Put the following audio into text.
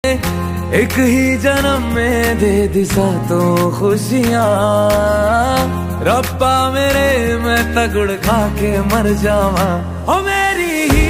एक ही जन्म में दे दिशा तो खुशियाँ, रब्बा मेरे मैं तगड़ खा के मर जावा ओ मेरी ही